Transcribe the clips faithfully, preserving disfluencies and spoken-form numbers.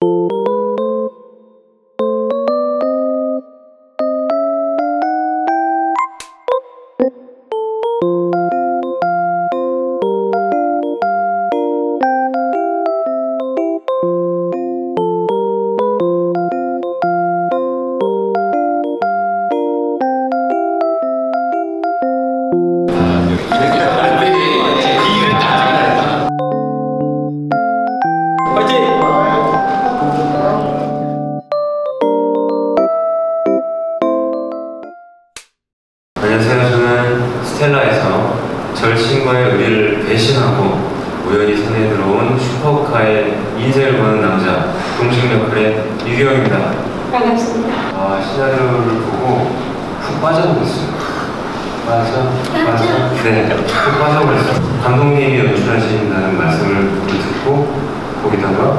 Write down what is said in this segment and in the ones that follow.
안녕하세요. 저는 스텔라에서 절친과의 의리를 배신하고 우연히 손에 들어온 슈퍼카의 인생을 거는 남자 동식 역할의 유경입니다. 반갑습니다. 아, 시나리오를 보고 푹 빠져버렸어요. 빠져? 빠져? 네, 푹 빠져버렸어요. 감독님이 연출하신다는 말씀을 듣고 거기다가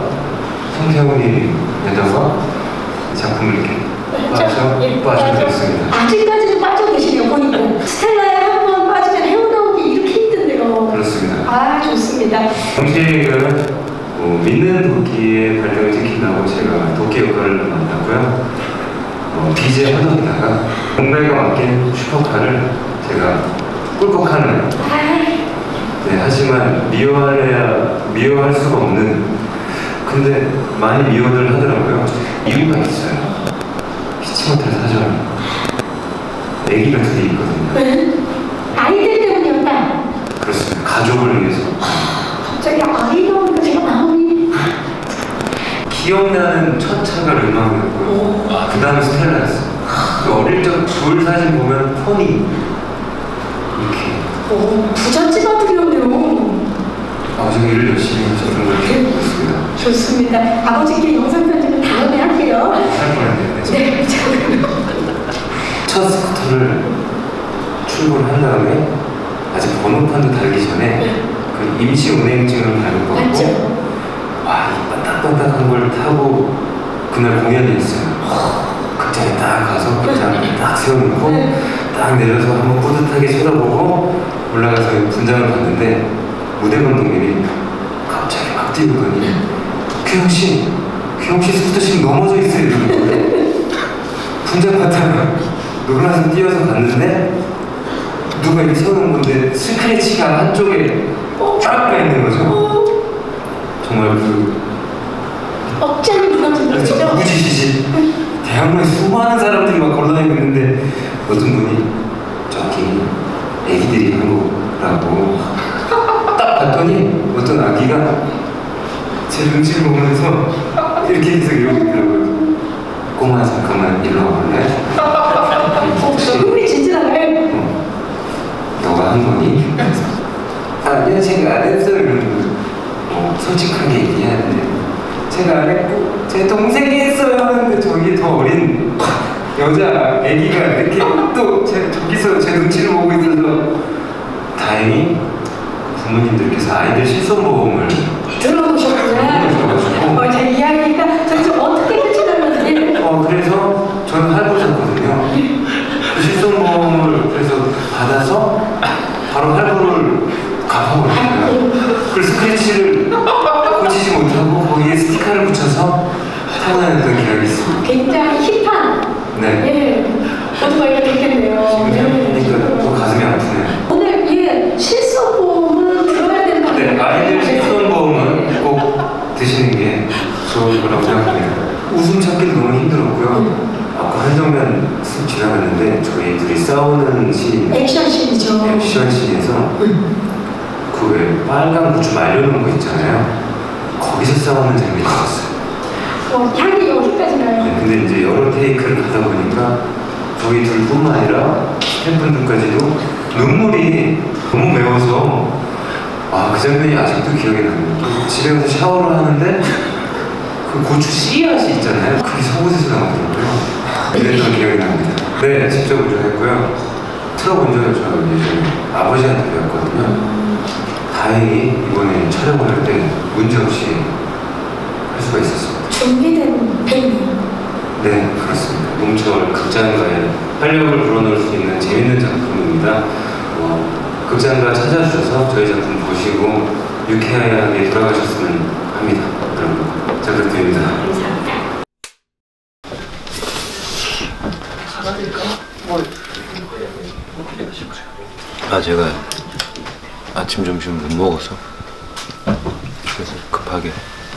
성태웅님에다가 작품을 이렇게 빠져, 빠져버렸습니다. 아직까지도 빠져 계시네요, 보니까. 스텔라에 한 번 빠지면 헤어나오기 이렇게 힘든데요. 그렇습니다. 아, 좋습니다. 동식은 뭐, 믿는 도끼의 발명을 지킨다고 제가 도끼 역할을 맡았고요. 어, 비제 하덕이다가 공백에 맡긴 슈퍼카를 제가 꿀꺽하는. 네, 하지만 미워해야 미워할 수가 없는. 근데 많이 미워들 하더라고요. 이유가 있어요. 피치 못할 사정. 애기가 둘이 있거든요. 네? 아이들 때문이었다. 그렇습니다. 가족을 위해서. 갑자기 아이가 오니까 제가 마음이. 기억나는 첫 차가 르망이었고요. 아, 그 다음에 스텔라였어요. 어릴 적 둘 사진 보면 폰이 이렇게. 오, 부잣집 아들이었네요. 아버지가 일을 열심히 하셨던 걸 기억하고 있습니다. 좋습니다. 아버지께 영상 편집은 다음에 할게요. 할 뻔했네요. 네, 첫 스쿠터를 출고를 한 다음에 아직 번호판도 달기 전에 네. 그 임시 운행증을 발급받고 맞죠? 와, 이 반딱반딱한 걸 타고 그날 공연이 있어요. 극장에 딱 가서 극장에 딱 세워놓고 네. 딱 내려서 한번 뿌듯하게 쳐다보고 올라가서 분장을 봤는데 무대 감독님이 갑자기 막 뛰어오더니 규영씨, 규영씨 스쿠터 지금 넘어져 있어요 이러는 거예요. 분장 파트가 놀라서 뛰어서 갔는데 누가 이렇게 세워놓은 건데 스크래치가 한쪽에 쫙 가 있는 거죠. 정말 그 억장이 무너진 거죠? 무지시지. 대학로에 수많은 사람들이 막 걸어다니고 있는데 어떤 분이 저기 애기들이 한 거라고 딱 봤더니 어떤 아기가 제 눈치를 보면서 이렇게 해서 이러고 있더라고요. 꼬마 잠깐만 일로 와볼래? 어, 눈이 진지하네. 어, 너가 한 거니? 아니요, 제가 안 했어요. 이러는 거예요. 어, 솔직하게 얘기해야 돼. 제가 안 했고 제 동생이 했어요 하는데 저기 더 어린 여자 애기가 이렇게 또 제, 저기서 제 눈치를 보고 있어서 다행히 부모님들께서 아이들 실손보험을 들어보셨구나. 어, 제 이야기가 저기서 어떻게 끝이 났는지. 어, 그래서 저는 할부였거든요. 그 실손보험을 그래서 받아서 바로 할부를 갚아버렸어요. 그 스크래치를 고치지 못하고 거기에 스티커를 붙여서 타고다녔던 기억이 있습니다. 굉장히 힙한. 네. 예. 오토바이가 됐겠네요. 지금 생각하니까 또 가슴이 아프네요. 오늘 예 실손보험은 들어야 된다. 네, 아이들 실손보험은 꼭 드시는 게 좋을 거라고 생각합니다. 웃음 참기도 너무 힘들었고요. 아까 한정면 쓱 지나갔는데 저희 둘이 싸우는 씬, 액션 씬이죠. 액션 씬에서 그 왜 빨간 고추 말려놓은 거 있잖아요. 거기서 싸우는 장면이 있었어요. 어, 향이 여기까지 나요. 네, 근데 이제 여러 테이크를 가다 보니까 저희 둘뿐만 아니라 스태프분들까지도 눈물이 너무 매워서 아, 그 장면이 아직도 기억이 납니다. 집에 가서 샤워를 하는데 그 고추 씨앗이 있잖아요. 그게 속옷에서 나오더라고요. 이랬던 기억이 납니다. 네, 직접 운전했고요. 트럭 운전을 저 예전에 아버지한테 배웠거든요. 다행히 이번에 촬영을 할 때 문제없이 할 수가 있었습니다. 준비된 배우. 네, 그렇습니다. 뭉철 극장가에 활력을 불어넣을 수 있는 재밌는 작품입니다. 어, 극장가 찾아주셔서 저희 작품 보시고 유쾌하게 돌아가셨으면 합니다. 여러분. 잘 부탁드립니다. 감사합니다. 아 제가 아침 점심 못 먹어서 그래서 급하게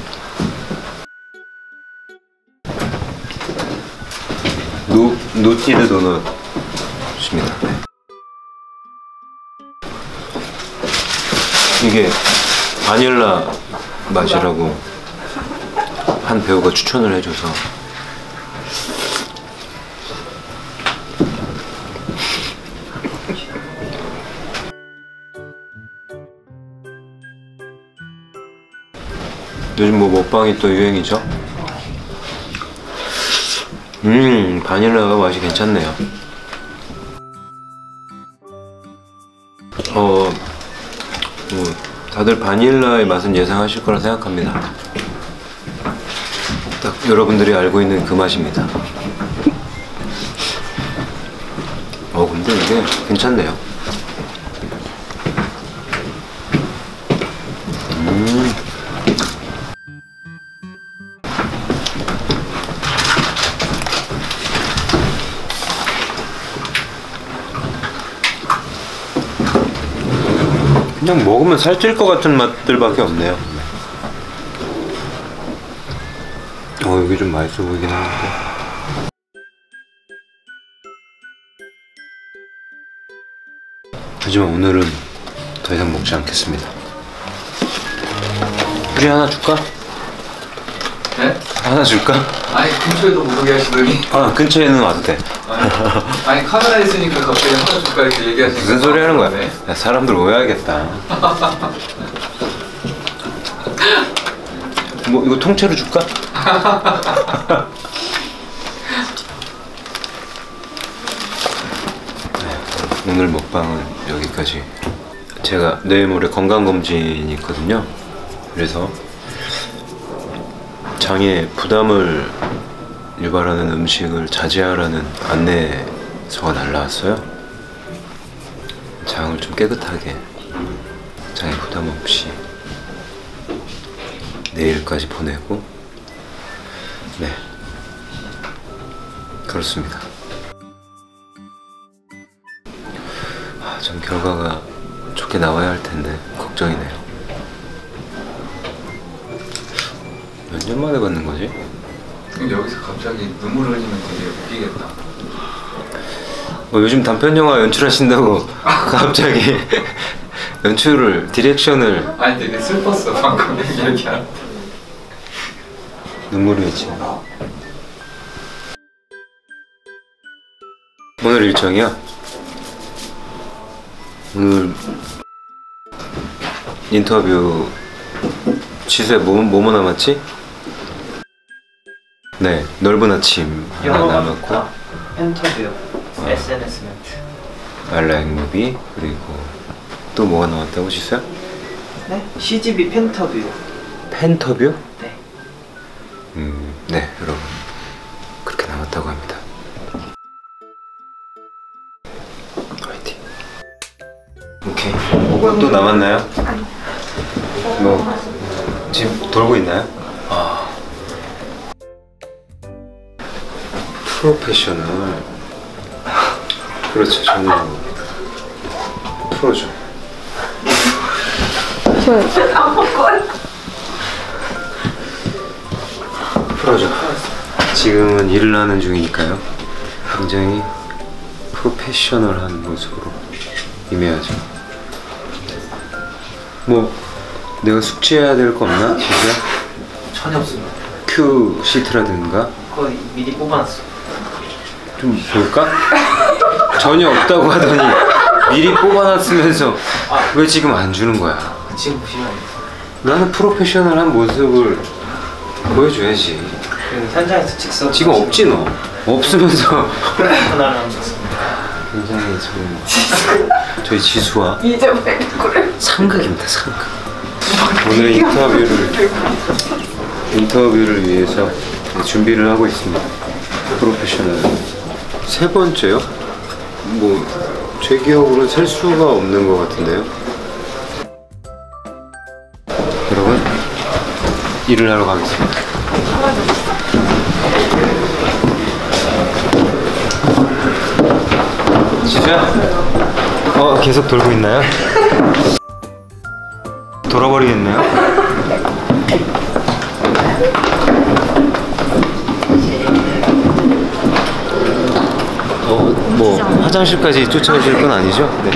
노, 노티드 도넛입니다. 이게 바닐라 맛이라고 한 배우가 추천을 해줘서 요즘 뭐 먹방이 또 유행이죠? 음 바닐라가 맛이 괜찮네요. 어, 뭐 다들 바닐라의 맛은 예상하실 거라 생각합니다. 딱 여러분들이 알고 있는 그 맛입니다. 어 근데 이게 괜찮네요. 음. 그냥 먹으면 살찔 것 같은 맛들밖에 없네요. 어 이게 좀 맛있어 보이긴 하는데. 하지만 오늘은 더 이상 먹지 않겠습니다. 우리 하나 줄까? 네? 하나 줄까? 아니 근처에도 못 오게 하시더니 아 근처에는 와도 돼. 아니, 아니 카메라 있으니까 갑자기 하나 줄까 이렇게 얘기하시니까 무슨 소리 하는 거야? 네. 야, 사람들 오해하겠다. 뭐 이거 통째로 줄까? 네, 오늘 먹방은 여기까지. 제가 내일 모레 건강검진이 있거든요. 그래서 장에 부담을 유발하는 음식을 자제하라는 안내서가 날라왔어요. 장을 좀 깨끗하게, 장에 부담 없이 내일까지 보내고, 네, 그렇습니다. 아, 좀 결과가 좋게 나와야 할 텐데 걱정이네요. 몇 년 만에 받는 거지? 여기서 갑자기 눈물 흘리면 되게 웃기겠다. 뭐 요즘 단편 영화 연출하신다고 갑자기 연출을, 디렉션을. 아니 되게 슬펐어 방금 얘기할 때. 눈물이 맺지. 오늘 일정이야? 오늘 인터뷰 취소에 뭐, 뭐뭐 남았지? 네, 넓은 아침 하나 남았고, 펜터뷰, 에스엔에스 멘트. 알라잉 무비, 그리고 또 뭐가 나왔다고 취소야? 네? 씨지비 펜터뷰. 펜터뷰? 네. 음, 네, 여러분 그렇게 나왔다고 합니다. 화이팅. 오케이. 또 남았나요? 뭐 지금 돌고 있나요? 아, 프로페셔널. 그렇죠, 저는 프로죠. 프로죠. 지금은 일을 하는 중이니까요. 굉장히 프로페셔널한 모습으로 임해야죠. 뭐 내가 숙지해야 될 거 없나? 진짜? 전혀 없습니다. 큐 시트라든가 거의 미리 뽑아놨어. 좀 볼까? 전혀 없다고 하더니 미리 뽑아놨으면서 왜 지금 안 주는 거야? 지금 보시면 나는 프로페셔널한 모습을 보여줘야지. 현장에서 직접 지금 없지 너? 없으면서 프로페셔널한 모습. 굉장히 지금 저희 지수와 상극입니다. 상극. 오늘의 인터뷰를 인터뷰를 위해서 준비를 하고 있습니다. 프로페셔널 세 번째요? 뭐 제 기억으로는 셀 수가 없는 것 같은데요. 여러분 일을 하러 가겠습니다. 지수야? 어, 계속 돌고 있나요? 돌아버리겠네요? 어, 뭐 화장실까지 쫓아오실 건 아니죠? 네.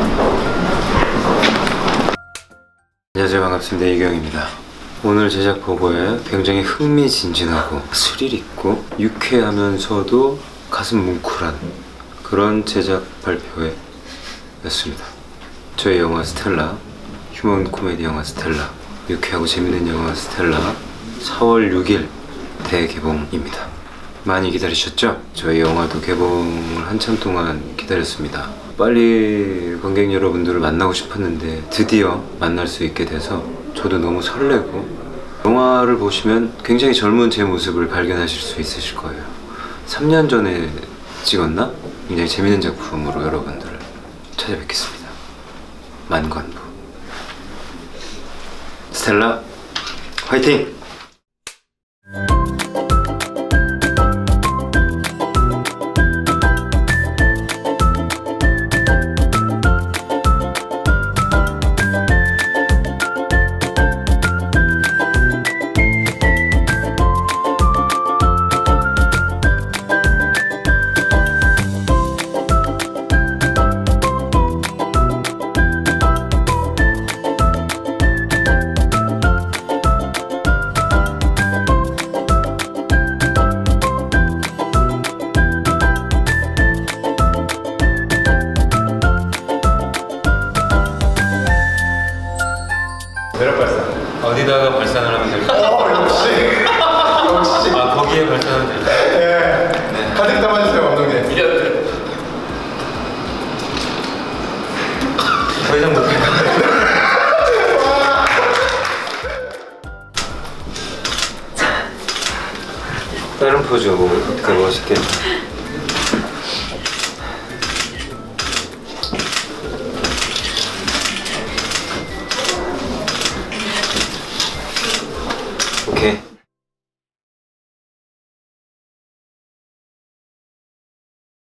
안녕하세요, 반갑습니다. 이경입니다. 오늘 제작 보고에 굉장히 흥미진진하고 스릴 있고 유쾌하면서도 가슴 뭉클한 그런 제작 발표회였습니다. 저희 영화 스텔라, 휴먼 코미디 영화 스텔라, 유쾌하고 재밌는 영화 스텔라 사월 육일 대개봉입니다. 많이 기다리셨죠? 저희 영화도 개봉을 한참 동안 기다렸습니다. 빨리 관객 여러분들을 만나고 싶었는데 드디어 만날 수 있게 돼서 저도 너무 설레고, 영화를 보시면 굉장히 젊은 제 모습을 발견하실 수 있으실 거예요. 삼 년 전에 찍었나? 굉장히 재밌는 작품으로 여러분들을 찾아뵙겠습니다. 만관부 스텔라 화이팅! 매력 발산. 어디다가 발산을 하면 될까요? 어, 역시. 역시. 아, 거기에 발산하면 될까요? 예. 네. 가득 담아주세요, 감독님. 더 이상 못해요. 다른 포즈 뭐 그 멋있게. 오케이.